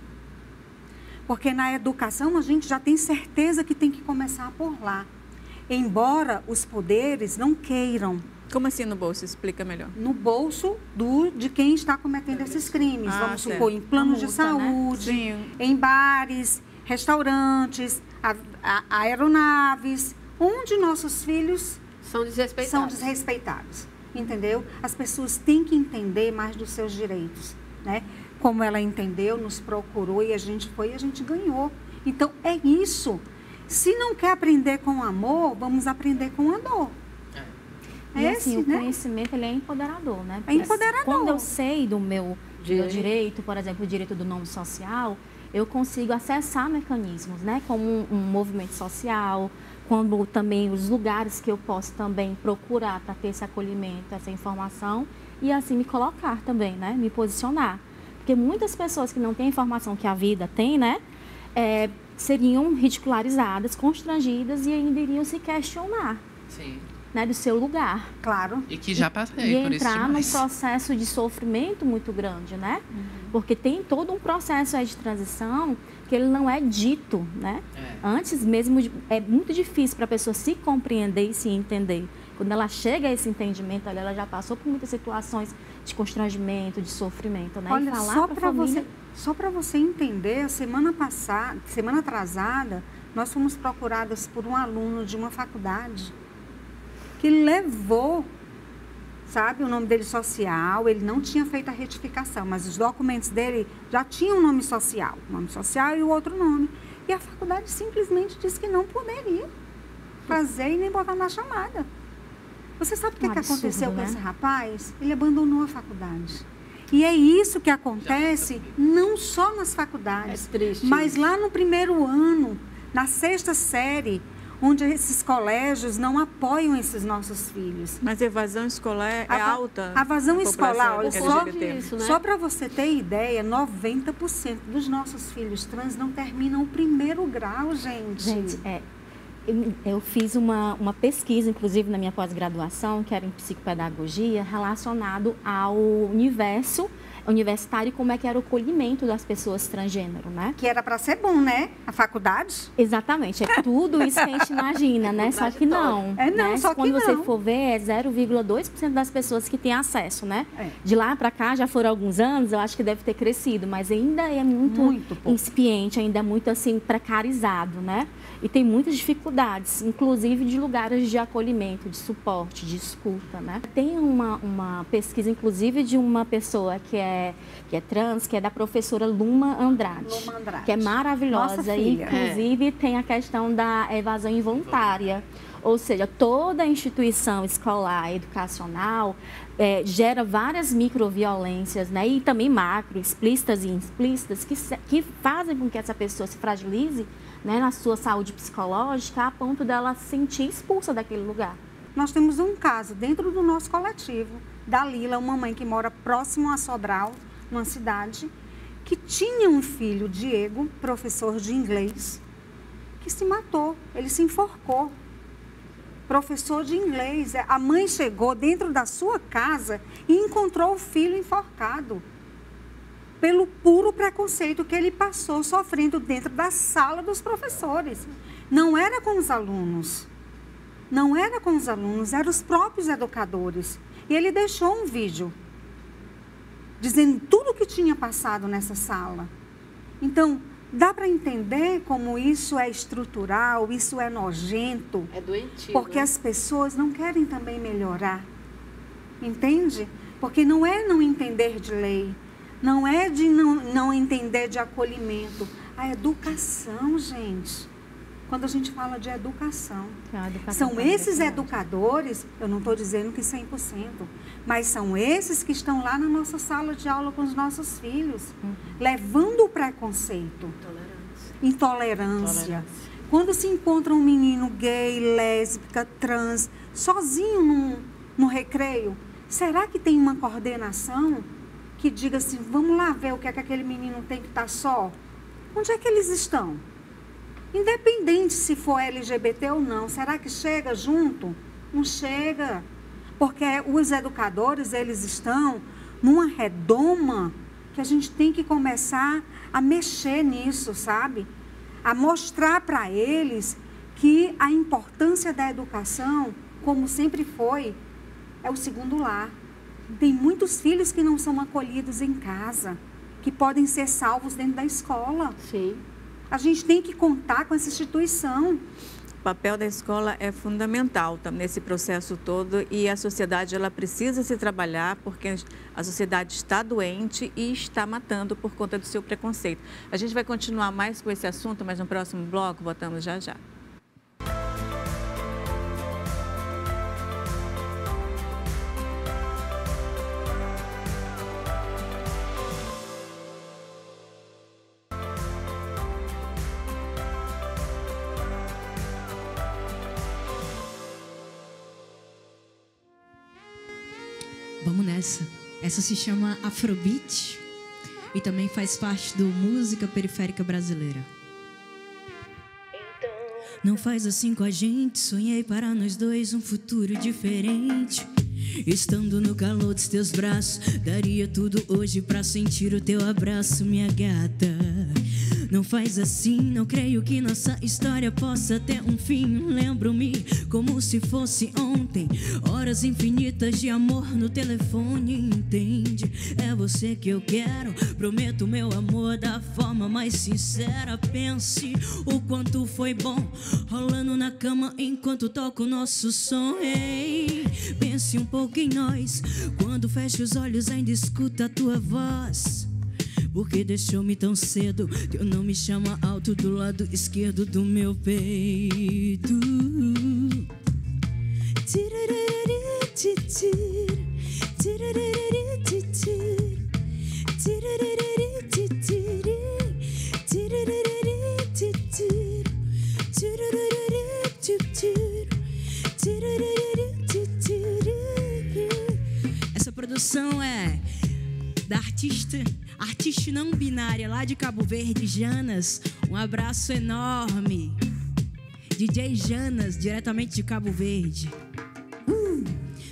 Porque na educação a gente já tem certeza que tem que começar por lá. Embora os poderes não queiram. Como assim no bolso? Explica melhor. No bolso do, de quem está cometendo esses crimes. Ah, Vamos certo. supor, em planos A multa, de saúde, né? em bares, restaurantes, a, a, aeronaves, onde nossos filhos São desrespeitados. são desrespeitados. Entendeu? As pessoas têm que entender mais dos seus direitos. Né? Como ela entendeu, nos procurou e a gente foi e a gente ganhou. Então, é isso. Se não quer aprender com amor, vamos aprender com a dor. E Esse, assim, o né? conhecimento ele é empoderador, né? É Porque, empoderador. Quando eu sei do meu Direito. meu direito, por exemplo, o direito do nome social, eu consigo acessar mecanismos, né? Como um, um movimento social, como também os lugares que eu posso também procurar para ter esse acolhimento, essa informação e assim me colocar também, né? Me posicionar. Porque muitas pessoas que não têm a informação que a vida tem, né? É, seriam ridicularizadas, constrangidas e ainda iriam se questionar. Sim. né, do seu lugar. Claro. E que já passei E por isso entrar num demais. processo de sofrimento muito grande, né? Uhum. Porque tem todo um processo aí de transição que ele não é dito, né? É. Antes mesmo, de, é muito difícil para a pessoa se compreender e se entender. Quando ela chega a esse entendimento, ela já passou por muitas situações de constrangimento, de sofrimento, né? Olha, e falar só para para família... você, só para você entender, a semana passada, semana atrasada, nós fomos procuradas por um aluno de uma faculdade que levou, sabe, o nome dele social, ele não tinha feito a retificação, mas os documentos dele já tinham um nome social, o nome social e o outro nome. E a faculdade simplesmente disse que não poderia fazer e nem botar na chamada. Você sabe o que, Um que absurdo, aconteceu com né? esse rapaz? Ele abandonou a faculdade. E é isso que acontece não só nas faculdades, É triste mas isso. lá no primeiro ano, na sexta série, onde esses colégios não apoiam esses nossos filhos. Mas a evasão escolar é A va- alta. A evasão na escolar, população olha, Por só, conta disso, né? só para você ter ideia, noventa por cento dos nossos filhos trans não terminam o primeiro grau, gente. Gente, é, eu, eu fiz uma, uma pesquisa, inclusive, na minha pós-graduação, que era em psicopedagogia, relacionado ao universo universitário, como é que era o acolhimento das pessoas transgênero, né? Que era para ser bom, né? A faculdade. Exatamente, é tudo isso que a gente imagina, né? Só que não. É não, né? só que Quando você não. for ver, é zero vírgula dois por cento das pessoas que têm acesso, né? É. De lá para cá, já foram alguns anos, eu acho que deve ter crescido, mas ainda é muito, Muito pouco. incipiente, ainda é muito, assim, precarizado, né? E tem muitas dificuldades, inclusive de lugares de acolhimento, de suporte, de escuta, né? Tem uma, uma pesquisa, inclusive, de uma pessoa que é, que é trans, que é da professora Luma Andrade, Luma Andrade. que é maravilhosa. Nossa E, filha. inclusive, tem a questão da evasão involuntária. Ou seja, toda instituição escolar, educacional, é, gera várias microviolências, né? E também macro, explícitas e implícitas, que, se- que fazem com que essa pessoa se fragilize, né, na sua saúde psicológica, a ponto dela se sentir expulsa daquele lugar. Nós temos um caso dentro do nosso coletivo, da Lila, uma mãe que mora próximo a Sobral, numa cidade, que tinha um filho, Diego, professor de inglês, que se matou, ele se enforcou. Professor de inglês, a mãe chegou dentro da sua casa e encontrou o filho enforcado, pelo puro preconceito que ele passou sofrendo dentro da sala dos professores. Não era com os alunos, não era com os alunos, eram os próprios educadores. E ele deixou um vídeo dizendo tudo o que tinha passado nessa sala. Então, dá para entender como isso é estrutural, isso é nojento, É doentio. porque né? as pessoas não querem também melhorar. Entende? Porque não é não entender de lei, não é de não, não entender de acolhimento. A educação, gente. Quando a gente fala de educação. Que é uma educação São também esses que educadores, eu não estou dizendo que cem por cento, mas são esses que estão lá na nossa sala de aula com os nossos filhos, Uhum. levando o preconceito, Intolerância. intolerância. Quando se encontra um menino gay, lésbica, trans, sozinho num, no recreio, será que tem uma coordenação que diga assim, vamos lá ver o que é que aquele menino tem que estar só? Onde é que eles estão? Independente se for L G B T ou não, será que chega junto? Não chega. Porque os educadores, eles estão numa redoma que a gente tem que começar a mexer nisso, sabe? A mostrar para eles que a importância da educação, como sempre foi, é o segundo lar. Tem muitos filhos que não são acolhidos em casa, que podem ser salvos dentro da escola. Sim. A gente tem que contar com essa instituição. O papel da escola é fundamental tá, nesse processo todo e a sociedade ela precisa se trabalhar porque a sociedade está doente e está matando por conta do seu preconceito. A gente vai continuar mais com esse assunto, mas no próximo bloco voltamos já já. Vamos nessa. Essa se chama Afrobeat e também faz parte do Música Periférica Brasileira. Não faz assim com a gente. Sonhei para nós dois um futuro diferente. Estando no calor dos teus braços, daria tudo hoje pra sentir o teu abraço, minha gata. Não faz assim, não creio que nossa história possa ter um fim. Lembro-me como se fosse ontem, horas infinitas de amor no telefone, entende? É você que eu quero, prometo meu amor da forma mais sincera. Pense o quanto foi bom, rolando na cama enquanto toco o nosso som. Ei, pense um pouco em nós, quando fecho os olhos ainda escuta a tua voz. Porque deixou-me tão cedo, teu nome chama alto do lado esquerdo do meu peito. Essa produção é da artista, artista não binária lá de Cabo Verde, Janas. Um abraço enorme. D J Janas, diretamente de Cabo Verde. Uh.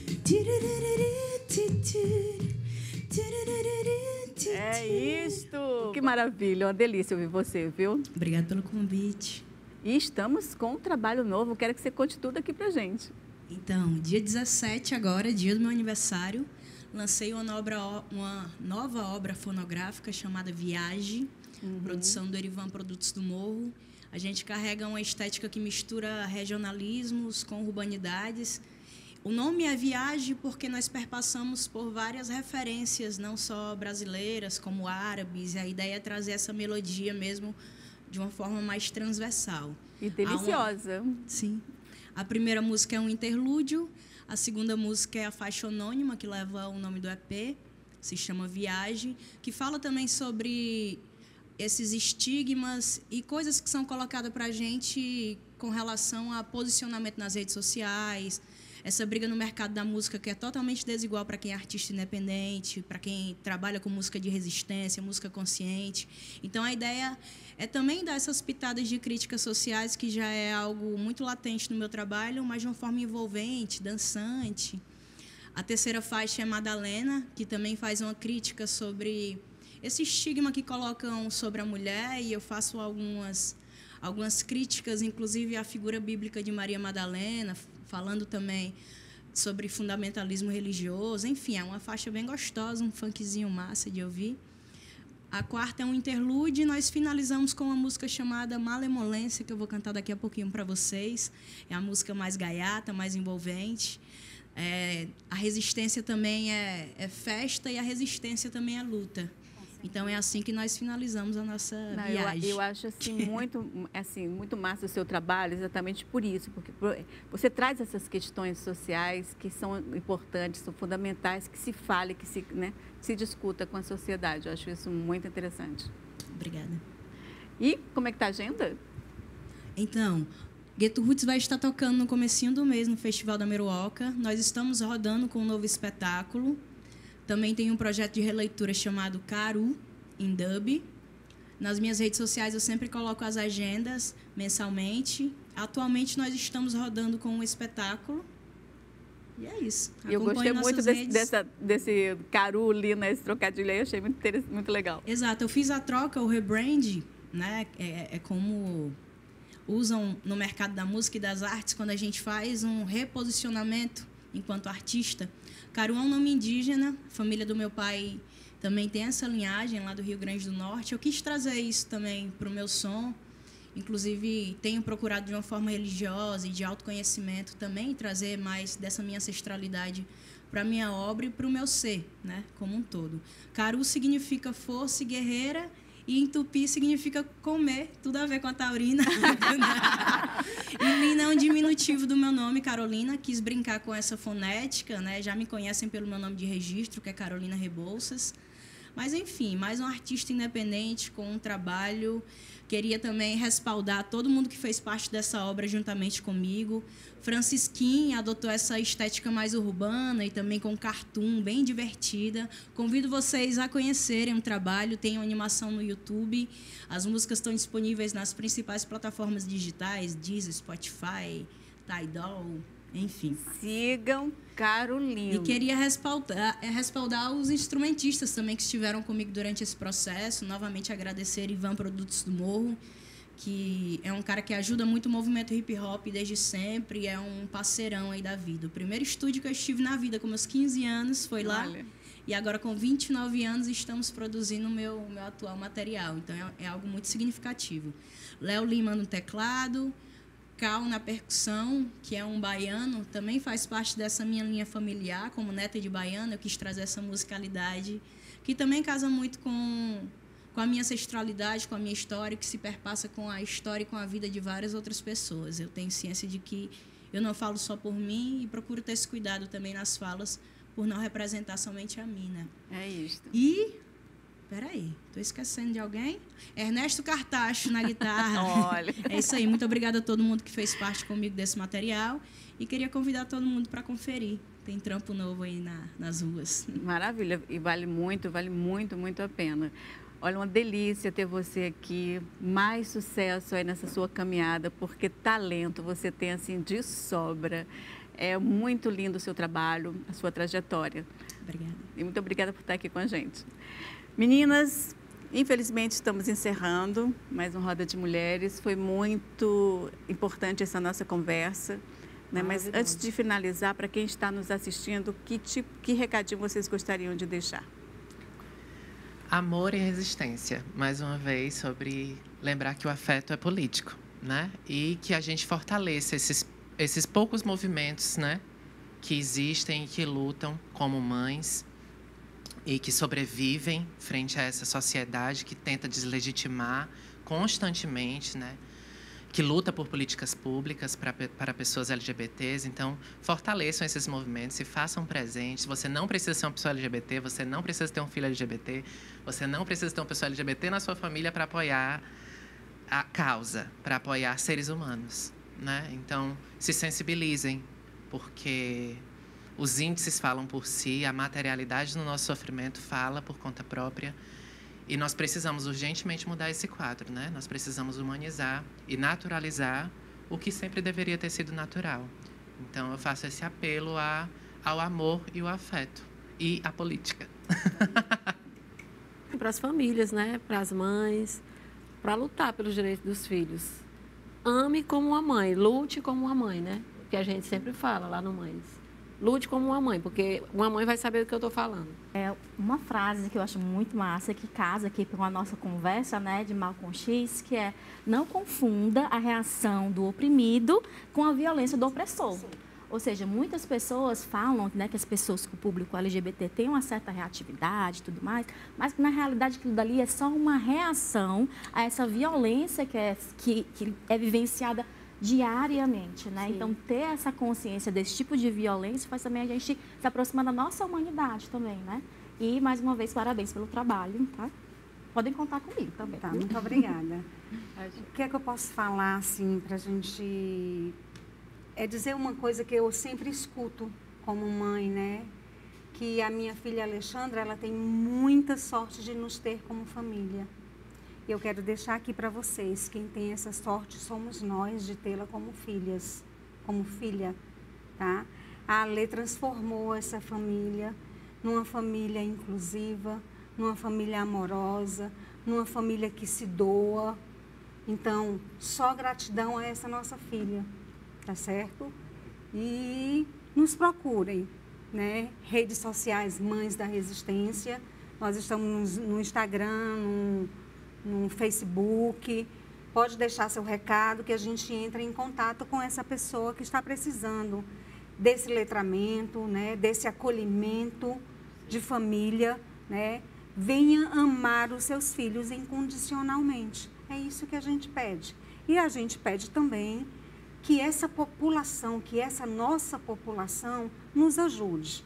É isto! Que maravilha, uma delícia ouvir você, viu? Obrigada pelo convite. E estamos com um trabalho novo, quero que você conte tudo aqui pra gente. Então, dia dezessete agora, dia do meu aniversário, lancei uma, obra, uma nova obra fonográfica chamada Viagem, uhum. Produção do Erivan Produtos do Morro. A gente carrega uma estética que mistura regionalismos com urbanidades. O nome é Viagem porque nós perpassamos por várias referências, não só brasileiras, como árabes. A ideia é trazer essa melodia mesmo de uma forma mais transversal. E deliciosa. Uma... Sim. A primeira música é um interlúdio. A segunda música é a faixa anônima, que leva o nome do E P, se chama Viagem, que fala também sobre esses estigmas e coisas que são colocadas para a gente com relação a posicionamento nas redes sociais, essa briga no mercado da música que é totalmente desigual para quem é artista independente, para quem trabalha com música de resistência, música consciente. Então, a ideia é também dar essas pitadas de críticas sociais, que já é algo muito latente no meu trabalho, mas de uma forma envolvente, dançante. A terceira faixa é Madalena, que também faz uma crítica sobre esse estigma que colocam sobre a mulher, e eu faço algumas, algumas críticas, inclusive à figura bíblica de Maria Madalena, falando também sobre fundamentalismo religioso. Enfim, é uma faixa bem gostosa, um funkzinho massa de ouvir. A quarta é um interlúdio e nós finalizamos com uma música chamada Malemolência, que eu vou cantar daqui a pouquinho para vocês. É a música mais gaiata, mais envolvente. É, a resistência também é, é festa e a resistência também é luta. Então, é assim que nós finalizamos a nossa Não, viagem. Eu, eu acho assim, muito, assim, muito massa o seu trabalho, exatamente por isso, porque você traz essas questões sociais que são importantes, são fundamentais, que se fale, que se, né, se discuta com a sociedade. Eu acho isso muito interessante. Obrigada. E como é que está a agenda? Então, Gueto Roots vai estar tocando no comecinho do mês no Festival da Meruoca. Nós estamos rodando com um novo espetáculo. Também tem um projeto de releitura chamado Caru, em dub. Nas minhas redes sociais eu sempre coloco as agendas mensalmente. Atualmente nós estamos rodando com um espetáculo. E é isso. Acompanhe eu gostei muito desse, dessa, desse Caru, Lina, esse trocadilho aí. Achei muito, muito legal. Exato. Eu fiz a troca, o rebrand, né? É, é como usam no mercado da música e das artes quando a gente faz um reposicionamento enquanto artista. Caru é um nome indígena, a família do meu pai também tem essa linhagem lá do Rio Grande do Norte. Eu quis trazer isso também para o meu som. Inclusive, tenho procurado de uma forma religiosa e de autoconhecimento também trazer mais dessa minha ancestralidade para a minha obra e para o meu ser, né, como um todo. Caru significa força e guerreira, e em tupi significa comer, tudo a ver com a taurina. E Lina é um diminutivo do meu nome, Carolina. Quis brincar com essa fonética, né? Já me conhecem pelo meu nome de registro, que é Carolina Rebouças. Mas, enfim, mais um artista independente com um trabalho. Queria também respaldar todo mundo que fez parte dessa obra juntamente comigo. Francisquinha adotou essa estética mais urbana e também com cartoon, bem divertida. Convido vocês a conhecerem o trabalho, tem uma animação no YouTube. As músicas estão disponíveis nas principais plataformas digitais, Deezer, Spotify, Tidal, enfim. Sigam Carolina. E queria respaldar, respaldar os instrumentistas também que estiveram comigo durante esse processo. Novamente agradecer Ivan Produtos do Morro, que é um cara que ajuda muito o movimento hip-hop desde sempre, é um parceirão aí da vida. O primeiro estúdio que eu estive na vida, com meus quinze anos, foi lá. Olha. E agora, com vinte e nove anos, estamos produzindo o meu, meu atual material. Então, é, é algo muito significativo. Léo Lima no teclado, Cal na percussão, que é um baiano, também faz parte dessa minha linha familiar. Como neta de baiano, eu quis trazer essa musicalidade, que também casa muito com... com a minha ancestralidade, com a minha história, que se perpassa com a história e com a vida de várias outras pessoas. Eu tenho ciência de que eu não falo só por mim e procuro ter esse cuidado também nas falas, por não representar somente a mim, né? É isso. E... Peraí, estou esquecendo de alguém? Ernesto Cartacho na guitarra. Olha. É isso aí, muito obrigada a todo mundo que fez parte comigo desse material. E queria convidar todo mundo para conferir. Tem trampo novo aí na, nas ruas. Maravilha, e vale muito, vale muito, muito a pena. Olha, uma delícia ter você aqui. Mais sucesso aí nessa sua caminhada, porque talento você tem assim de sobra. É muito lindo o seu trabalho, a sua trajetória. Obrigada. E muito obrigada por estar aqui com a gente. Meninas, infelizmente estamos encerrando mais um Roda de Mulheres. Foi muito importante essa nossa conversa. Né? Mas antes de finalizar, para quem está nos assistindo, que, tipo, que recadinho vocês gostariam de deixar? Amor e resistência. Mais uma vez, sobre lembrar que o afeto é político, né? E que a gente fortaleça esses, esses poucos movimentos, né? Que existem e que lutam como mães e que sobrevivem frente a essa sociedade que tenta deslegitimar constantemente, né? Que luta por políticas públicas para, para pessoas L G B Ts. Então, fortaleçam esses movimentos, se façam presentes. Você não precisa ser uma pessoa L G B T, você não precisa ter um filho L G B T, você não precisa ter uma pessoa L G B T na sua família para apoiar a causa, para apoiar seres humanos, né? Então, se sensibilizem, porque os índices falam por si, a materialidade do nosso sofrimento fala por conta própria. E nós precisamos urgentemente mudar esse quadro, né? Nós precisamos humanizar e naturalizar o que sempre deveria ter sido natural. Então, eu faço esse apelo a, ao amor e o afeto. E à política. Para as famílias, né? Para as mães, para lutar pelos direitos dos filhos. Ame como uma mãe, lute como uma mãe, né? Que a gente sempre fala lá no Mães. Lute como uma mãe, porque uma mãe vai saber do que eu estou falando. É uma frase que eu acho muito massa, que casa aqui com a nossa conversa, né, de Malcolm X, que é: não confunda a reação do oprimido com a violência do opressor. Sim. Ou seja, muitas pessoas falam, né, que as pessoas com o público L G B T têm uma certa reatividade e tudo mais, mas que na realidade aquilo dali é só uma reação a essa violência que é, que, que é vivenciada diariamente, né? Sim. Então, ter essa consciência desse tipo de violência faz também a gente se aproximar da nossa humanidade também, né? E, mais uma vez, parabéns pelo trabalho, tá? Podem contar comigo também. Tá, muito obrigada. O que é que eu posso falar, assim, pra gente... É dizer uma coisa que eu sempre escuto como mãe, né? Que a minha filha Alexandra, ela tem muita sorte de nos ter como família. E eu quero deixar aqui para vocês, quem tem essa sorte somos nós de tê-la como filhas, como filha, tá? A Ale transformou essa família numa família inclusiva, numa família amorosa, numa família que se doa. Então, só gratidão a essa nossa filha, tá certo? E nos procurem, né? Redes sociais Mães da Resistência, nós estamos no Instagram, no no Facebook, pode deixar seu recado que a gente entra em contato com essa pessoa que está precisando desse letramento, né, desse acolhimento de família, né? Venha amar os seus filhos incondicionalmente. É isso que a gente pede. E a gente pede também que essa população, que essa nossa população nos ajude.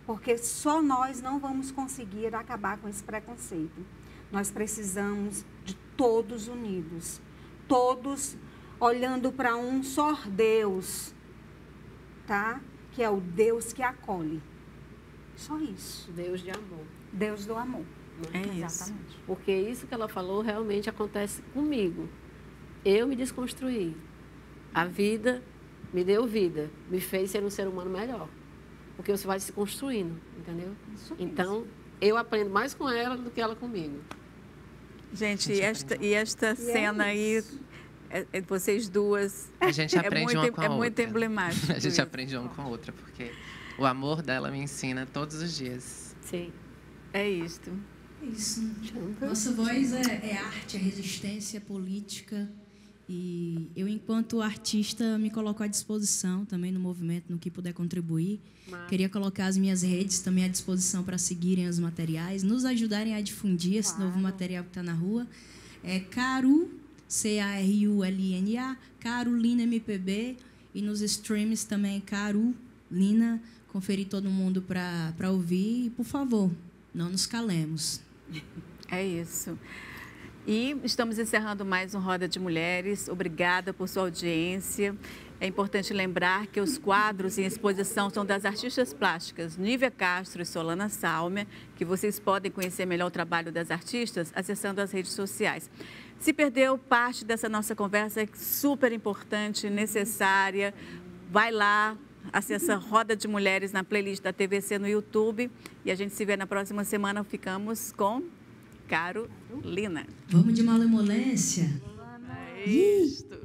porque só nós não vamos conseguir acabar com esse preconceito. Nós precisamos de todos unidos, todos olhando para um só Deus, tá? Que é o Deus que acolhe. Só isso. Deus de amor. Deus do amor. É isso. Exatamente. Porque isso que ela falou realmente acontece comigo. Eu me desconstruí. A vida me deu vida, me fez ser um ser humano melhor. Porque você vai se construindo, entendeu? Isso mesmo. Então, eu aprendo mais com ela do que ela comigo. Gente, e esta, e esta E é cena aí, isso. é, é vocês duas, A gente é aprende muito, uma com a é outra. muito emblemático. A gente isso. aprende uma com a outra, porque o amor dela me ensina todos os dias. Sim. É isto. Isso. Nossa voz é, é arte, é resistência política. E eu, enquanto artista, me coloco à disposição também no movimento, no que puder contribuir. Mas... Queria colocar as minhas redes também à disposição para seguirem os materiais, nos ajudarem a difundir esse Claro. novo material que está na rua. É Caru, C A R U L N A, Carolina M P B. E nos streams também, Carolina. Conferir todo mundo para ouvir. E, por favor, não nos calemos. É isso. E estamos encerrando mais um Roda de Mulheres. Obrigada por sua audiência. É importante lembrar que os quadros em exposição são das artistas plásticas Nívia Castro e Solana Salmer, que vocês podem conhecer melhor o trabalho das artistas acessando as redes sociais. Se perdeu parte dessa nossa conversa, é super importante, necessária, vai lá, acessa Roda de Mulheres na playlist da T V C no YouTube e a gente se vê na próxima semana. Ficamos com Carolina. Vamos de malemolência? É isto.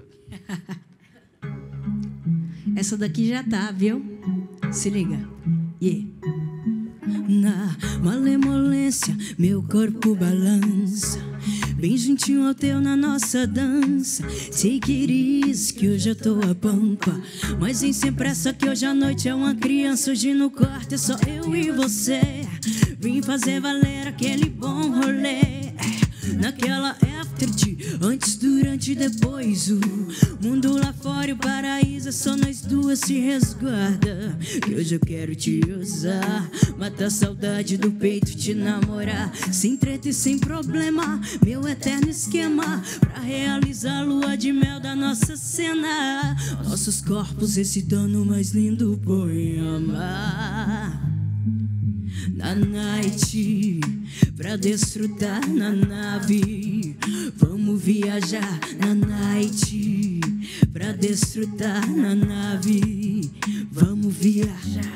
Essa daqui já tá, viu? Se liga. Yeah. Na malemolência, meu corpo balança, bem juntinho ao teu na nossa dança. Sei que iris, que hoje eu tô a pampa, mas vem sem pressa que hoje à noite é uma criança. Hoje no quarto é só eu e você. Vim fazer valer aquele bom rolê, naquela after tea, antes, durante e depois. O mundo lá fora e o paraíso é só nós duas, se resguarda, que hoje eu quero te usar, matar a saudade do peito, te namorar, sem treta e sem problema, meu eterno esquema, pra realizar a lua de mel da nossa cena, nossos corpos excitando o mais lindo poema. Na night, pra desfrutar na nave, vamos viajar na night, pra desfrutar na nave, vamos viajar.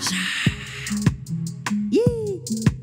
Ih!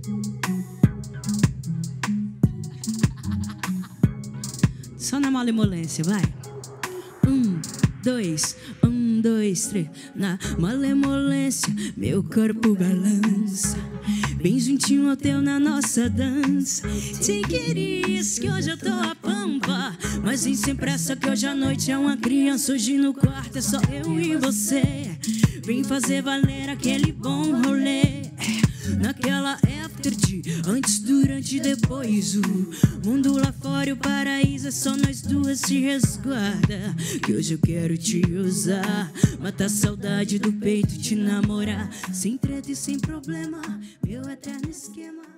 Só na malemolência, vai. Um, dois, um, dois, três. Na malemolência, meu corpo balança, bem juntinho ao teu na nossa dança. Sei que querias que hoje eu tô a pampa, mas vem sem pressa que hoje à noite é uma criança. Hoje no quarto é só eu e você. Vem fazer valer aquele bom rolê, naquela after tea, antes, durante e depois. O mundo lá fora e o paraíso é só nós duas, se resguarda, que hoje eu quero te usar, matar a saudade do peito, te namorar, sem treta e sem problema, meu eterno esquema.